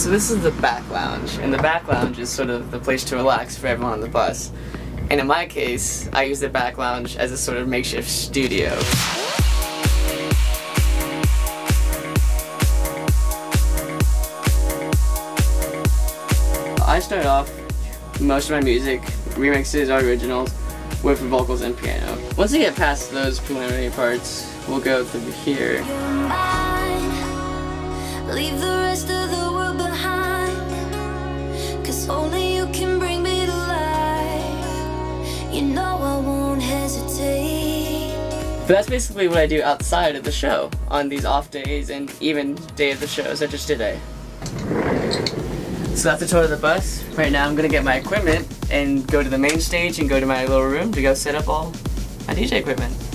So this is the back lounge, and the back lounge is sort of the place to relax for everyone on the bus. And in my case, I use the back lounge as a sort of makeshift studio. I start off most of my music, remixes or originals, with vocals and piano. Once I get past those preliminary parts, we'll go through here. Leave the rest of the world behind, 'cause only you can bring me to life. You know I won't hesitate. But that's basically what I do outside of the show, on these off days and even day of the show, such as today. So that's the tour of the bus. Right now I'm gonna get my equipment and go to the main stage and go to my little room to go set up all my DJ equipment.